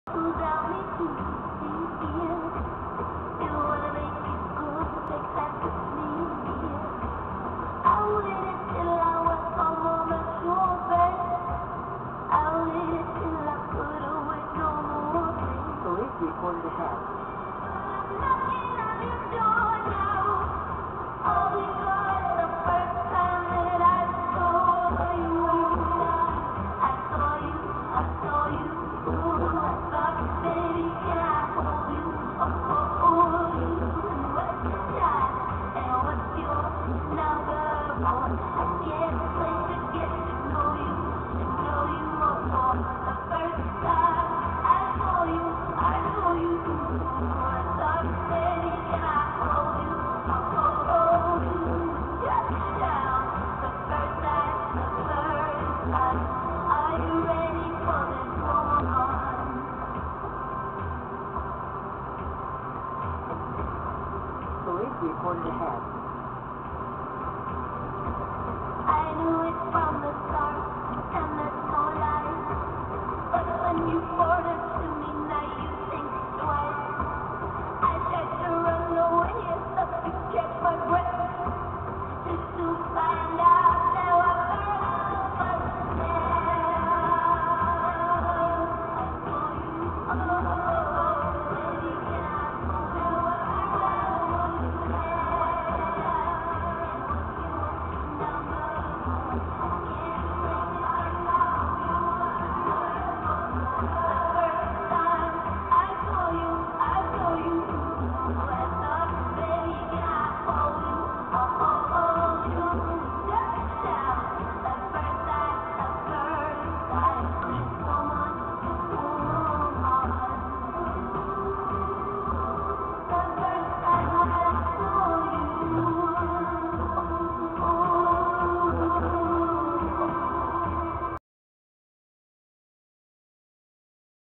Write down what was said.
Without me to feel, you wanna make it good, take that with me. I waited till I was all on my shoulder. I waited till I put away no more things. Police reported ahead. I'm knocking on your door now. Oh, because the first time that I saw you, I saw you, I saw you. Ooh, I thought, baby, can I hold you? Oh, oh, oh, you. What's your time and what's your number? Boy, I can't wait to get to know you more. The first time I saw you, I thought, baby, can I hold you? Oh, oh, oh, you. Touchdown, the first time. Are you ready for this woman? Police reported ahead.